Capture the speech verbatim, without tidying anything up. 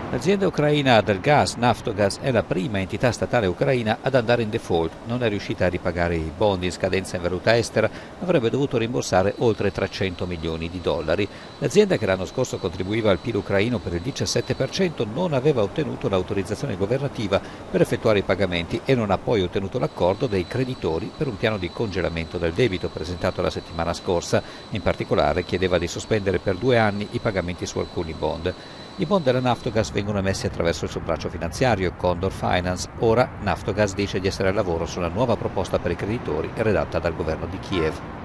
L'azienda ucraina Adelgas Naftogaz è la prima entità statale ucraina ad andare in default. Non è riuscita a ripagare i bond in scadenza in valuta estera, avrebbe dovuto rimborsare oltre trecento milioni di dollari. L'azienda, che l'anno scorso contribuiva al P I L ucraino per il diciassette per cento, non aveva ottenuto l'autorizzazione governativa per effettuare i pagamenti e non ha poi ottenuto l'accordo dei creditori per un piano di congelamento del debito presentato la settimana scorsa. In particolare chiedeva di sospendere per due anni i pagamenti su alcuni bond. I bond della Naftogaz vengono emessi attraverso il suo braccio finanziario, Condor Finance. Ora Naftogaz dice di essere al lavoro su una nuova proposta per i creditori redatta dal governo di Kiev.